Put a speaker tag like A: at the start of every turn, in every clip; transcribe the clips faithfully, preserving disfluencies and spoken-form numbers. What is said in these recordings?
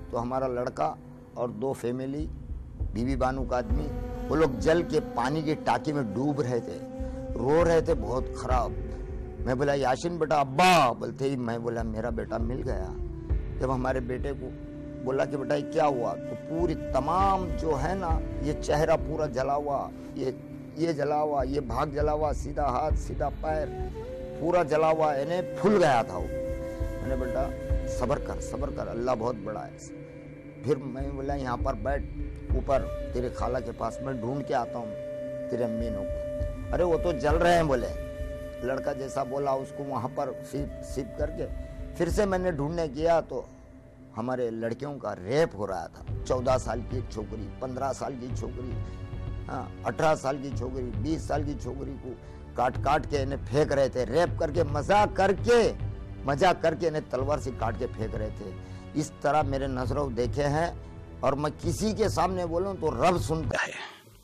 A: तो हमारा लड़का और दो फैमिली, बीबी बानू का आदमी, वो लोग जल के पानी की टाकी में डूब रहे थे, रो रहे थे बहुत खराब। मैं बोला याशीन बेटा, अब्बा बोलते ही मैं बोला मेरा बेटा मिल गया। जब हमारे बेटे को बोला कि बेटा क्या हुआ, तो पूरी तमाम जो है ना, ये चेहरा पूरा जला हुआ, ये ये जला हुआ, ये भाग जला हुआ, सीधा हाथ सीधा पैर पूरा जला हुआ, यानी फूल गया था वो। मैंने बेटा सब्र कर सब्र कर, अल्लाह बहुत बड़ा है। फिर मैं बोला यहाँ पर बैठ ऊपर तेरे खाला के पास, मैं ढूंढ के आता हूँ तेरे अम्मी को। अरे वो तो जल रहे हैं बोले। लड़का जैसा बोला उसको वहाँ पर सीप सीप करके फिर से मैंने ढूंढने किया तो हमारे लड़कियों का रेप हो रहा था। चौदह साल की एक छोकरी, पंद्रह साल की छोकरी, हाँ अठारह साल की छोकरी, बीस साल की छोकरी को काट काट के इन्हें फेंक रहे थे, रेप करके मजाक करके मजाक करके इन्हें तलवार से काट के फेंक रहे थे। इस तरह मेरे नजरों देखे हैं, और मैं किसी के सामने बोलूं तो रब सुनता है।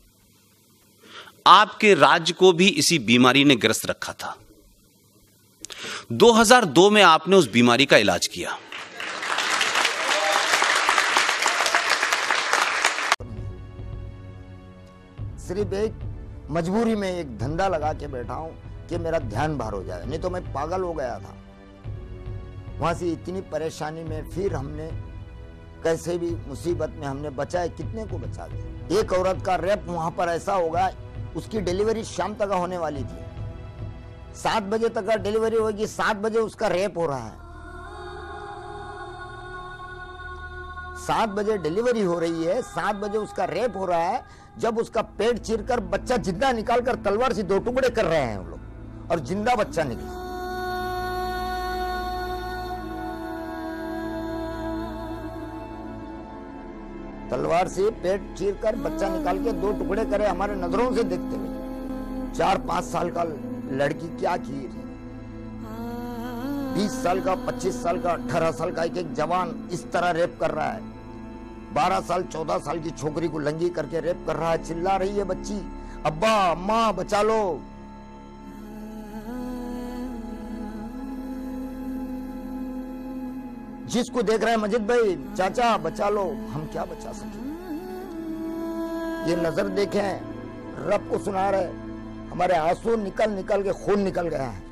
B: आपके राज्य को भी इसी बीमारी ने ग्रस्त रखा था। दो हज़ार दो में आपने उस बीमारी का इलाज किया।
A: सिर्फ एक मजबूरी में एक धंधा लगा के बैठा हूं कि मेरा ध्यान बाहर हो जाए, नहीं तो मैं पागल हो गया था। वहां से इतनी परेशानी में फिर हमने कैसे भी मुसीबत में हमने बचाए, कितने को बचा दिया। एक औरत का रेप वहां पर ऐसा होगा, उसकी डिलीवरी शाम तक होने वाली थी, सात बजे तक का डिलीवरी होगी, सात बजे उसका रेप हो रहा है। सात बजे डिलीवरी हो रही है, सात बजे उसका रेप हो रहा है। जब उसका पेट चीरकर बच्चा जिंदा निकालकर तलवार से दो टुकड़े कर रहे हैं वो लोग, और जिंदा बच्चा निकला। तलवार से पेट चीरकर बच्चा निकाल के दो टुकड़े करे, हमारे नजरों से देखते हुए। चार पांच साल का लड़की क्या की, बीस साल का, पच्चीस साल का, अठारह साल का एक एक जवान इस तरह रेप कर रहा है। बारह साल चौदह साल की छोकरी को लंगी करके रेप कर रहा है। चिल्ला रही है बच्ची, अब्बा अम्मा बचा लो। जिसको देख रहे हैं मजिद भाई, चाचा बचा लो, हम क्या बचा सके। ये नजर देखें, रब को सुना रहे, हमारे आंसू निकल निकल के खून निकल गया है।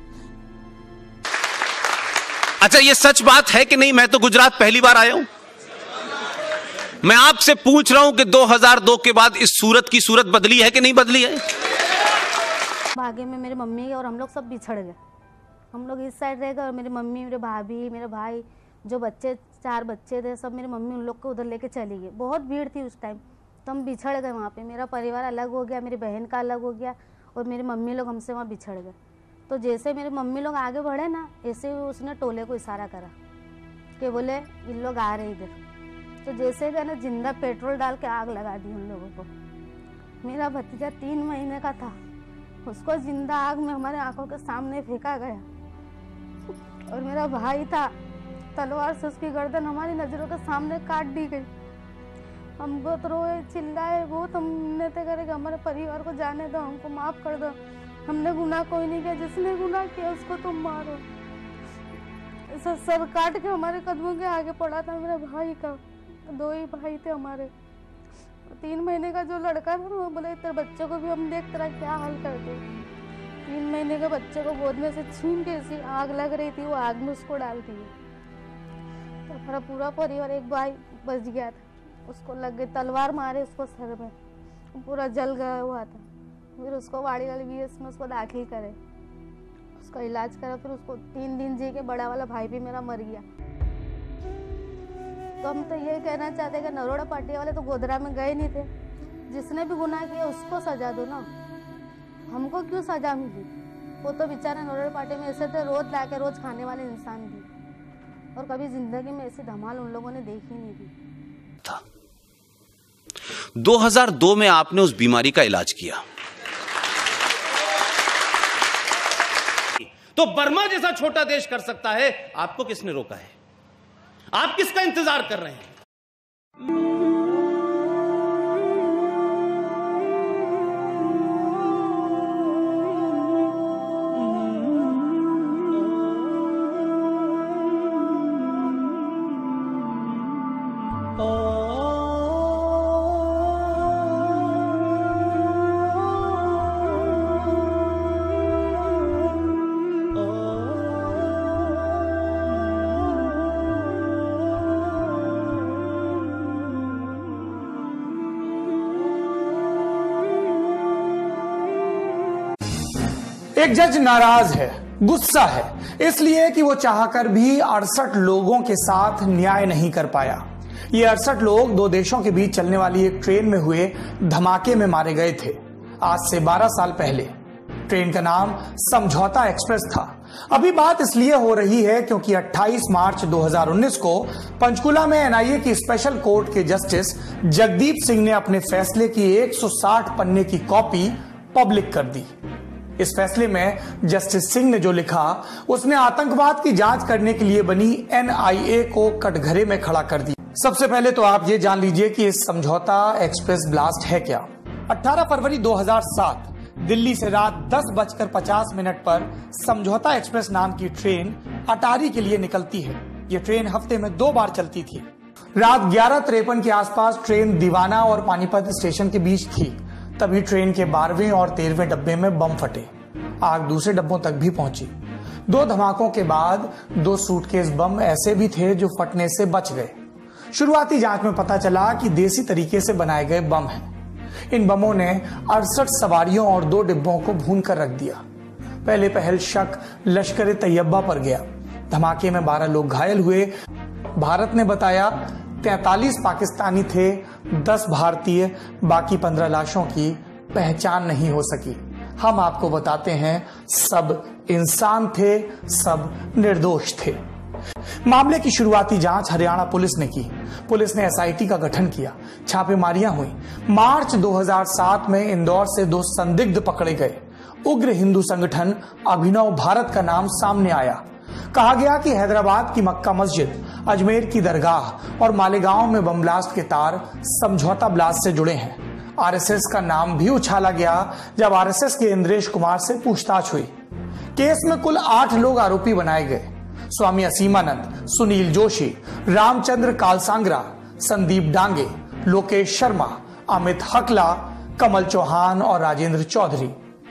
B: अच्छा, ये सच बात है कि नहीं? मैं तो गुजरात पहली बार आया हूं। मैं आपसे पूछ रहा हूं कि दो हज़ार दो के बाद इस सूरत की सूरत बदली है कि नहीं बदली है?
C: भाग्य में मेरी मम्मी और हम लोग सब बिछड़ गए। हम लोग इस साइड रह गए और मेरी मम्मी, मेरे भाभी, मेरे भाई, जो बच्चे चार बच्चे थे, सब मेरी मम्मी उन लोग को उधर लेके चली गई। बहुत भीड़ थी उस टाइम, तो हम बिछड़ गए वहाँ पे। मेरा परिवार अलग हो गया, मेरी बहन का अलग हो गया, और मेरी मम्मी लोग हमसे वहाँ बिछड़ गए। तो जैसे मेरी मम्मी लोग आगे बढ़े ना, ऐसे ही उसने टोले को इशारा करा कि बोले इन लोग आ रहे इधर। तो जैसे गए ना, जिंदा पेट्रोल डाल के आग लगा दी उन लोगों को। मेरा भतीजा तीन महीने का था, उसको जिंदा आग में हमारे आंखों के सामने फेंका गया। और मेरा भाई था, तलवार से उसकी गर्दन हमारी नजरों के सामने काट दी गई। हम बहुत रोए, चिल्लाए, बहुत हमने तो करे कि हमारे परिवार को जाने दो, हमको माफ कर दो, हमने गुनाह कोई नहीं किया, जिसने गुनाह किया उसको तुम मारो। ऐसा सर काट के हमारे कदमों के आगे पड़ा था मेरे भाई का। दो ही भाई थे हमारे। तीन महीने का जो लड़का था वो बोले तेरे बच्चे को भी हम देख तेरा क्या हाल करते। तीन महीने के बच्चे को गोद में से छीन के ऐसी आग लग रही थी, वो आग में उसको डाल दी। तो हमारा पूरा परिवार, एक भाई बच गया था, उसको लग गई तलवार, मारे उसको सर में, पूरा जल गया हुआ था। फिर उसको वाड़ी वाली बी एस में उसको दाखिल करे, उसका इलाज करा, फिर उसको तीन दिन जी के बड़ा वाला भाई भी मेरा मर गया। तो हम तो ये कहना चाहते हैं कि नरोड़ा पार्टी वाले तो गोधरा में गए नहीं थे, जिसने भी गुनाह किया उसको सजा दो ना, हमको क्यों सजा मिली? वो तो बेचारा नरोड़ा पार्टी में ऐसे थे, रोज ला के रोज खाने वाले इंसान थे, और कभी जिंदगी में ऐसी धमाल उन लोगों ने देखी नहीं थी।
B: था दो हज़ार दो में आपने उस बीमारी का इलाज किया, तो बर्मा जैसा छोटा देश कर सकता है, आपको किसने रोका है? आप किसका इंतजार कर रहे हैं?
D: एक जज नाराज है, गुस्सा है, इसलिए कि वो चाहकर भी अड़सठ लोगों के साथ न्याय नहीं कर पाया। ये अड़सठ लोग दो देशों के बीच चलने वाली एक ट्रेन में हुए धमाके में मारे गए थे, आज से बारह साल पहले। ट्रेन का नाम समझौता एक्सप्रेस था। अभी बात इसलिए हो रही है क्योंकि अट्ठाईस मार्च दो हज़ार उन्नीस को पंचकुला में एनआईए की स्पेशल कोर्ट के जस्टिस जगदीप सिंह ने अपने फैसले की एक सौ साठ पन्ने की कॉपी पब्लिक कर दी। इस फैसले में जस्टिस सिंह ने जो लिखा, उसने आतंकवाद की जांच करने के लिए बनी एनआईए को कटघरे में खड़ा कर दिया। सबसे पहले तो आप ये जान लीजिए कि इस समझौता एक्सप्रेस ब्लास्ट है क्या। अठारह फरवरी दो हज़ार सात दिल्ली से रात दस बजकर पचास मिनट पर समझौता एक्सप्रेस नाम की ट्रेन अटारी के लिए निकलती है। ये ट्रेन हफ्ते में दो बार चलती थी। रात ग्यारह तिरपन के आसपास ट्रेन दीवाना और पानीपत स्टेशन के बीच थी। तभी ट्रेन के बारहवें और तेरहवें डब्बे में बम फटे। आग दूसरे डब्बों तक भी पहुंची। दो धमाकों के बाद दो सूटकेस बम ऐसे भी थे जो फटने से बच गए। शुरुआती जांच में पता चला कि देसी तरीके से बनाए गए बम हैं। इन बमों ने अड़सठ सवारियों और दो डिब्बों को भून कर रख दिया। पहले पहल शक लश्कर तैयबा पर गया। धमाके में बारह लोग घायल हुए। भारत ने बताया तैंतालीस पाकिस्तानी थे, दस भारतीय, बाकी पंद्रह लाशों की पहचान नहीं हो सकी। हम आपको बताते हैं सब इंसान थे, सब निर्दोष थे। मामले की शुरुआती जांच हरियाणा पुलिस ने की। पुलिस ने एसआईटी का गठन किया। छापेमारियां हुई। मार्च दो हज़ार सात में इंदौर से दो संदिग्ध पकड़े गए। उग्र हिंदू संगठन अभिनव भारत का नाम सामने आया। कहा गया कि हैदराबाद की मक्का मस्जिद, अजमेर की दरगाह और मालेगांव में बम ब्लास्ट के तार समझौता ब्लास्ट से जुड़े हैं। आरएसएस का नाम भी उछाला गया जब आरएसएस के इंद्रेश कुमार से पूछताछ हुई। केस में कुल आठ लोग आरोपी बनाए गए। स्वामी असीमानंद, सुनील जोशी, रामचंद्र कालसांगरा, संदीप डांगे, लोकेश शर्मा, अमित हकला, कमल चौहान और राजेंद्र चौधरी।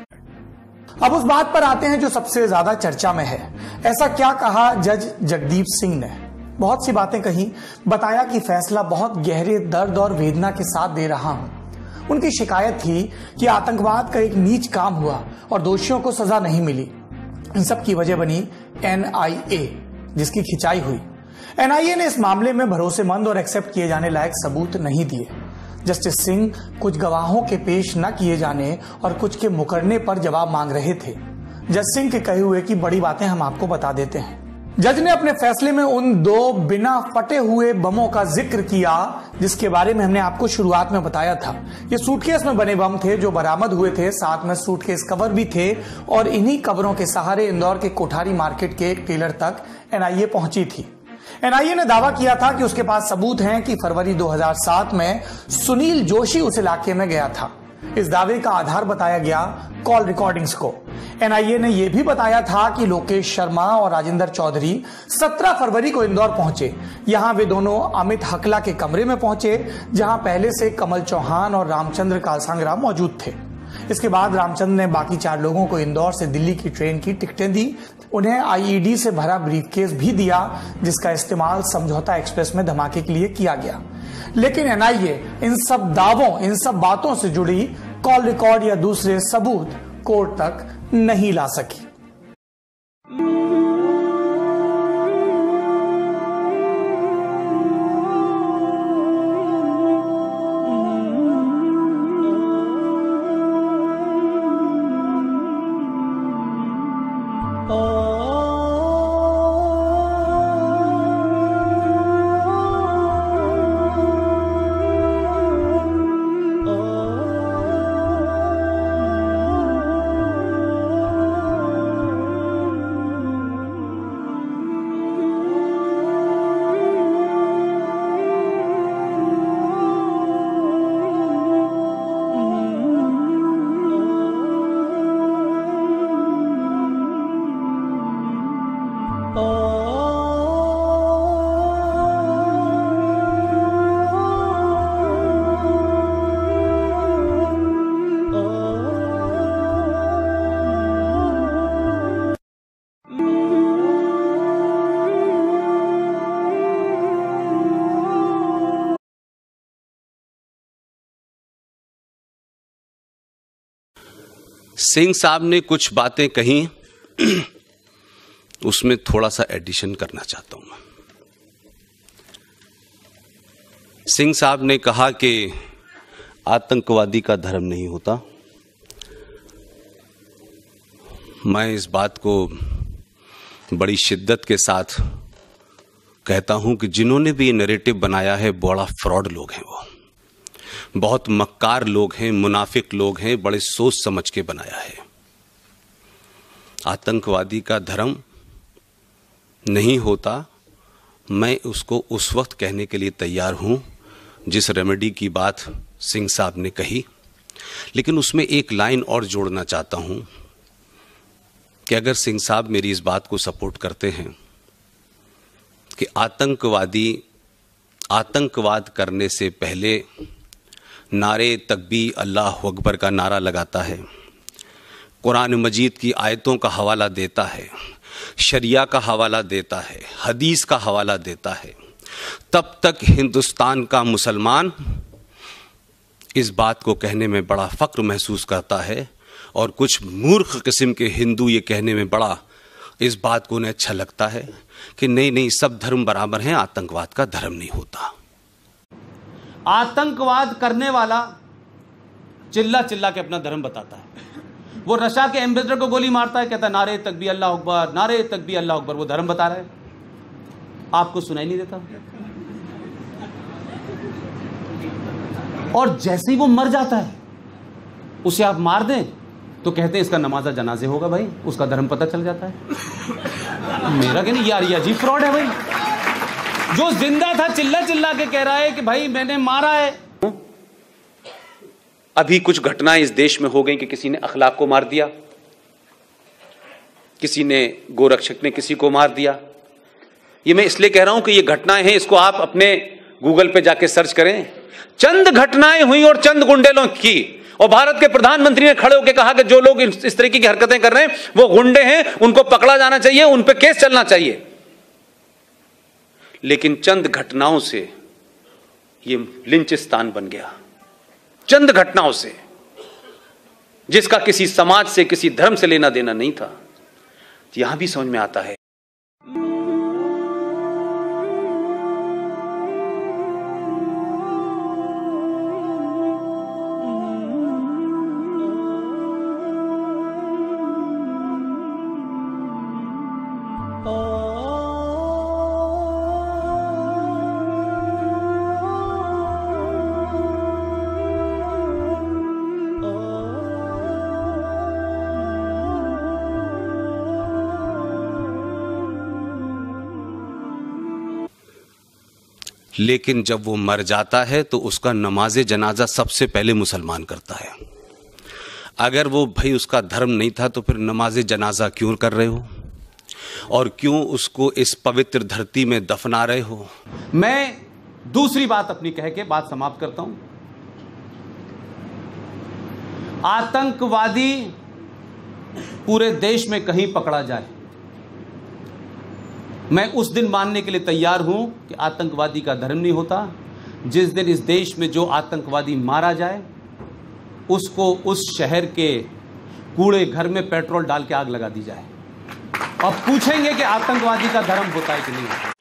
D: अब उस बात पर आते हैं जो सबसे ज्यादा चर्चा में है। ऐसा क्या कहा जज जगदीप सिंह ने? बहुत सी बातें कही। बताया कि फैसला बहुत गहरे दर्द और वेदना के साथ दे रहा हूं। उनकी शिकायत थी कि आतंकवाद का एक नीच काम हुआ और दोषियों को सजा नहीं मिली। इन सब की वजह बनी एनआईए, जिसकी खिंचाई हुई। एनआईए ने इस मामले में भरोसेमंद और एक्सेप्ट किए जाने लायक सबूत नहीं दिए। जस्टिस सिंह कुछ गवाहों के पेश न किए जाने और कुछ के मुकरने पर जवाब मांग रहे थे। जज सिंह के कहे हुए की बड़ी बातें हम आपको बता देते हैं। जज ने अपने फैसले में उन दो बिना फटे हुए बमों का जिक्र किया जिसके बारे में हमने आपको शुरुआत में बताया था। ये सूटकेस में बने बम थे जो बरामद हुए थे। साथ में सूटकेस कवर भी थे और इन्हीं कवरों के सहारे इंदौर के कोठारी मार्केट के एक टेलर तक एनआईए पहुंची थी। एनआईए ने दावा किया था कि उसके पास सबूत हैं कि फरवरी दो हज़ार सात में सुनील जोशी उस इलाके में गया था। इस दावे का आधार बताया गया कॉल रिकॉर्डिंग्स को। एनआईए ने यह भी बताया था कि लोकेश शर्मा और राजेंद्र चौधरी सत्रह फरवरी को इंदौर पहुंचे। यहां वे दोनों अमित हकला के कमरे में पहुंचे जहां पहले से कमल चौहान और रामचंद्र कालसांगरा मौजूद थे। इसके बाद रामचंद्र ने बाकी चार लोगों को इंदौर से दिल्ली की ट्रेन की टिकटें दी। उन्हें आईईडी से भरा ब्रीफकेस भी दिया जिसका इस्तेमाल समझौता एक्सप्रेस में धमाके के लिए किया गया। लेकिन एनआईए इन सब दावों, इन सब बातों से जुड़ी कॉल रिकॉर्ड या दूसरे सबूत कोर्ट तक नहीं ला सकी।
B: सिंह साहब ने कुछ बातें कही, उसमें थोड़ा सा एडिशन करना चाहता हूं। सिंह साहब ने कहा कि आतंकवादी का धर्म नहीं होता। मैं इस बात को बड़ी शिद्दत के साथ कहता हूं कि जिन्होंने भी ये नैरेटिव बनाया है बड़ा फ्रॉड लोग हैं, वो बहुत मक्कार लोग हैं, मुनाफिक लोग हैं, बड़े सोच समझ के बनाया है। आतंकवादी का धर्म नहीं होता, मैं उसको उस वक्त कहने के लिए तैयार हूं जिस रेमेडी की बात सिंह साहब ने कही, लेकिन उसमें एक लाइन और जोड़ना चाहता हूं कि अगर सिंह साहब मेरी इस बात को सपोर्ट करते हैं कि आतंकवादी आतंकवाद करने से पहले नारे तकबीर अल्लाह अकबर का नारा लगाता है, कुरान मजीद की आयतों का हवाला देता है, शरिया का हवाला देता है, हदीस का हवाला देता है, तब तक हिंदुस्तान का मुसलमान इस बात को कहने में बड़ा फक्र महसूस करता है, और कुछ मूर्ख किस्म के हिंदू ये कहने में बड़ा इस बात को उन्हें अच्छा लगता है कि नहीं नहीं सब धर्म बराबर हैं, आतंकवाद का धर्म नहीं होता।
E: आतंकवाद करने वाला चिल्ला चिल्ला के अपना धर्म बताता है। वो रशिया के एम्बेसडर को गोली मारता है, कहता है नारे तकबीर अल्लाह अकबर, नारे तकबीर अल्लाह अकबर। वो धर्म बता रहा है, आपको सुनाई नहीं देता। और जैसे ही वो मर जाता है, उसे आप मार दें तो कहते हैं इसका नमाजा जनाजे होगा। भाई उसका धर्म पता चल जाता है। मेरा कहना यार ये अजीब फ्रॉड है भाई। जो जिंदा था चिल्ला चिल्ला के कह रहा है कि भाई मैंने मारा है।
B: अभी कुछ घटनाएं इस देश में हो गई कि किसी ने अखलाक को मार दिया, किसी ने गोरक्षक ने किसी को मार दिया। ये मैं इसलिए कह रहा हूं कि ये घटनाएं हैं, इसको आप अपने गूगल पे जाके सर्च करें। चंद घटनाएं हुई और चंद गुंडेलों की, और भारत के प्रधानमंत्री ने खड़े होकर कहा कि जो लोग इस तरीके की हरकतें कर रहे हैं वो गुंडे हैं, उनको पकड़ा जाना चाहिए, उन पे केस चलना चाहिए। लेकिन चंद घटनाओं से ये लिंचिस्तान बन गया, चंद घटनाओं से, जिसका किसी समाज से किसी धर्म से लेना देना नहीं था। यहां भी समझ में आता है। लेकिन जब वो मर जाता है तो उसका नमाजे जनाजा सबसे पहले मुसलमान करता है। अगर वो भाई उसका धर्म नहीं था तो फिर नमाजे जनाजा क्यों कर रहे हो, और क्यों उसको इस पवित्र धरती में दफना रहे हो?
E: मैं दूसरी बात अपनी कह के बात समाप्त करता हूं। आतंकवादी पूरे देश में कहीं पकड़ा जाए, मैं उस दिन मानने के लिए तैयार हूं कि आतंकवादी का धर्म नहीं होता। जिस दिन इस देश में जो आतंकवादी मारा जाए उसको उस शहर के कूड़े घर में पेट्रोल डाल के आग लगा दी जाए, और पूछेंगे कि आतंकवादी का धर्म होता है कि नहीं होता।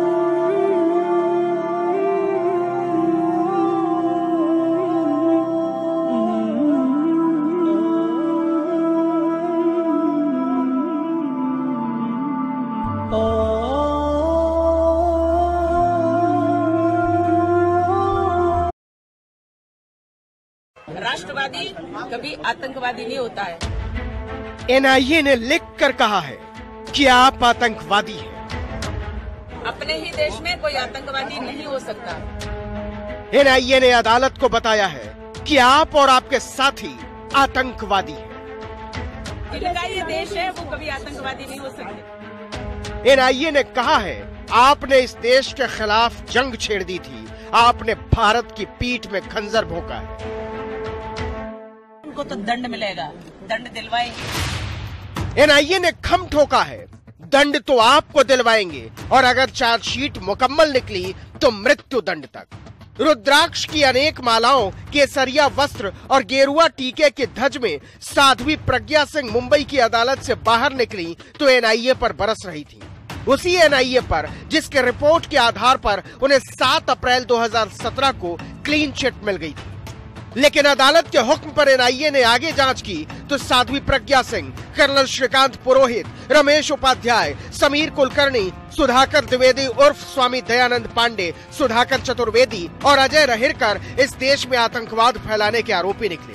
F: राष्ट्रवादी कभी आतंकवादी नहीं होता है।
G: एन आई ए ने लिख कर कहा है कि आप आतंकवादी हैं।
F: अपने ही देश में कोई आतंकवादी नहीं हो सकता।
G: एन आई ए ने अदालत को बताया है कि आप और आपके साथी आतंकवादी हैं।
F: जिनका ये देश है वो कभी आतंकवादी नहीं हो सकते।
G: एन आई ए ने कहा है आपने इस देश के खिलाफ जंग छेड़ दी थी, आपने भारत की पीठ में खंजर भोंका है।
F: उनको तो दंड मिलेगा, दंड दिलवाएंगे।
G: एन आई ए ने खम ठोका है दंड तो आपको दिलवाएंगे, और अगर चार्जशीट मुकम्मल निकली तो मृत्यु दंड तक। रुद्राक्ष की अनेक मालाओं, केसरिया वस्त्र और गेरुआ टीके के धज में साध्वी प्रज्ञा सिंह मुंबई की अदालत से बाहर निकली तो एनआईए पर बरस रही थी। उसी एनआईए पर जिसके रिपोर्ट के आधार पर उन्हें सात अप्रैल दो हज़ार सत्रह को क्लीन चिट मिल गई थी। लेकिन अदालत के हुक्म पर एनआईए ने आगे जांच की तो साध्वी प्रज्ञा सिंह, कर्नल श्रीकांत पुरोहित, रमेश उपाध्याय, समीर कुलकर्णी, सुधाकर द्विवेदी उर्फ स्वामी दयानंद पांडे, सुधाकर चतुर्वेदी और अजय रहेरकर इस देश में आतंकवाद फैलाने के आरोपी निकले।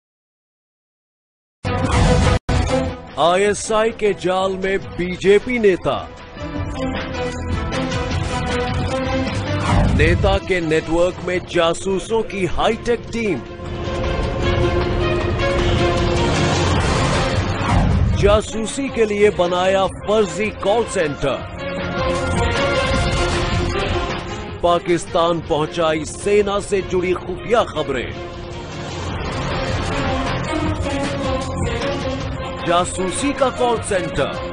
H: आईएसआई के जाल में बीजेपी नेता, नेता के नेटवर्क में जासूसों की हाईटेक टीम, जासूसी के लिए बनाया फर्जी कॉल सेंटर, पाकिस्तान पहुंचाई सेना से जुड़ी खुफिया खबरें, जासूसी का कॉल सेंटर।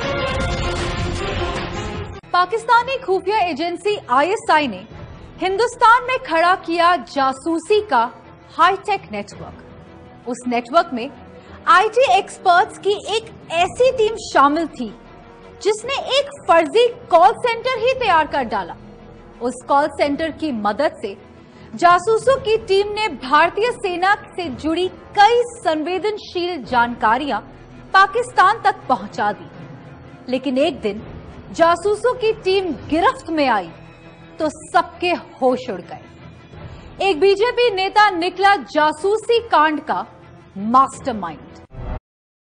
I: पाकिस्तानी खुफिया एजेंसी आईएसआई ने हिंदुस्तान में खड़ा किया जासूसी का हाईटेक नेटवर्क। उस नेटवर्क में आईटी एक्सपर्ट्स की एक ऐसी टीम शामिल थी जिसने एक फर्जी कॉल सेंटर ही तैयार कर डाला। उस कॉल सेंटर की मदद से जासूसों की टीम ने भारतीय सेना से जुड़ी कई संवेदनशील जानकारियां पाकिस्तान तक पहुंचा दी। लेकिन एक दिन जासूसों की टीम गिरफ्त में आई तो सबके होश उड़ गए। एक बीजेपी नेता निकला जासूसी कांड का मास्टरमाइंड।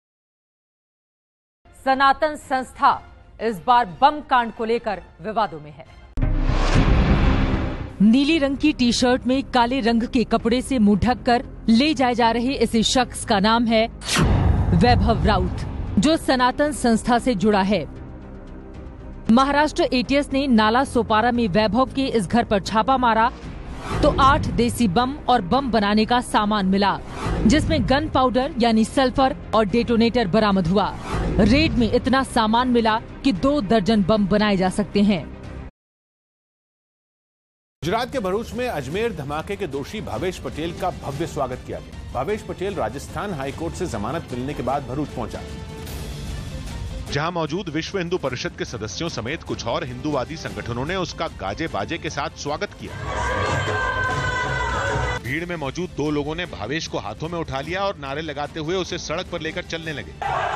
J: सनातन संस्था इस बार बम कांड को लेकर विवादों में है।
K: नीली रंग की टी शर्ट में काले रंग के कपड़े से मुंह ढककर ले जाए जा रहे इस शख्स का नाम है वैभव राउत, जो सनातन संस्था से जुड़ा है। महाराष्ट्र एटीएस ने नाला सोपारा में वैभव के इस घर पर छापा मारा तो आठ देसी बम और बम बनाने का सामान मिला, जिसमें गन पाउडर यानी सल्फर और डेटोनेटर बरामद हुआ। रेड में इतना सामान मिला कि दो दर्जन बम बनाए जा सकते हैं।
L: गुजरात के भरूच में अजमेर धमाके के दोषी भावेश पटेल का भव्य स्वागत किया गया। भावेश पटेल राजस्थान हाईकोर्ट से जमानत मिलने के बाद भरूच पहुंचा,
M: जहां मौजूद विश्व हिंदू परिषद के सदस्यों समेत कुछ और हिंदूवादी संगठनों ने उसका गाजे बाजे के साथ स्वागत किया। भीड़ में मौजूद दो लोगों ने भावेश को हाथों में उठा लिया और नारे लगाते हुए उसे सड़क पर लेकर चलने लगे।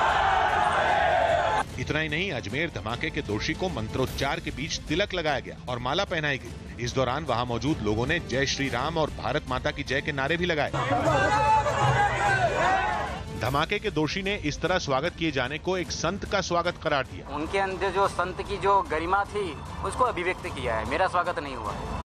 M: इतना ही नहीं, अजमेर धमाके के दोषी को मंत्रोच्चार के बीच तिलक लगाया गया और माला पहनाई गई। इस दौरान वहां मौजूद लोगों ने जय श्री राम और भारत माता की जय के नारे भी लगाए। धमाके के दोषी ने इस तरह स्वागत किए जाने को एक संत का स्वागत करार दिया।
N: उनके अंदर जो संत की जो गरिमा थी उसको अभिव्यक्त किया है, मेरा स्वागत नहीं हुआ।